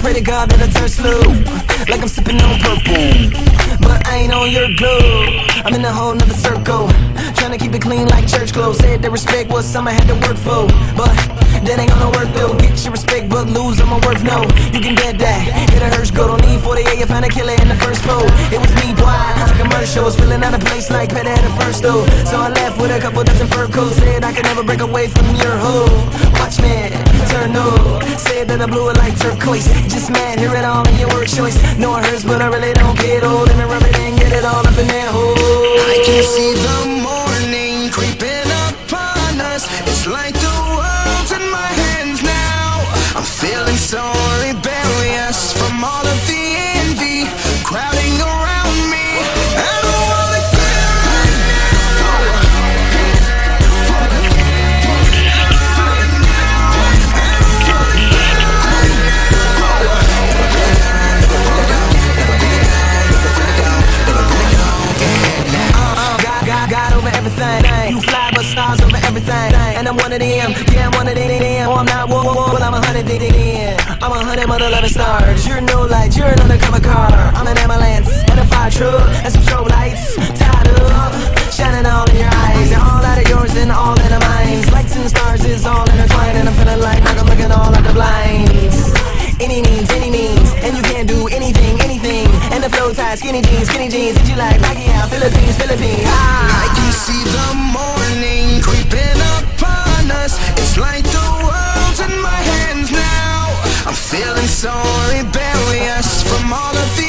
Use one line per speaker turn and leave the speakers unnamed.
pray to God that I turn slow, like I'm sipping on purple, but I ain't on your glove. I'm in a whole nother circle, trying to keep it clean like church clothes. Said that respect was something I had to work for, but that ain't gonna work though. Get your respect but lose on my worth, no. You can get that, hit a Hirsch go, don't need 48, you find a killer in the first flow. It was me, boy, like commercials, feeling out of place like better at the first though. So I left with a couple dozen fur coats, said I could never break away from your hoe. Watch me, turn up, said that I blew it like turquoise. Just mad, hear it all in your word choice. No it hurts but I really don't get old. Let me rub it in, get it all up in that hole.
I can see the morning creeping upon us. It's like the world's in my hands now. I'm feeling so rebellious from all of the envy crowding around me. I don't wanna quit right now.
God over everything. You fly but stars over everything. And I'm one of them, yeah, I'm one of them. Oh, I'm not one, well, I'm 100 then. I'm 100 mother loving stars. You're no light, you're an undercover car. I'm an ambulance and a fire truck and some strobe lights. Tied up, shining all in your eyes. They're all out of yours and all in our minds. Lights and stars is all intertwined, and I'm feeling like I'm looking all out the blinds. Any means, and you can't do anything. And the flow tight, skinny jeans, and you like Pacquiao, Philippines.
I can see the morning creeping upon us. It's like the world's in my hands now. I'm feeling so rebellious from all of the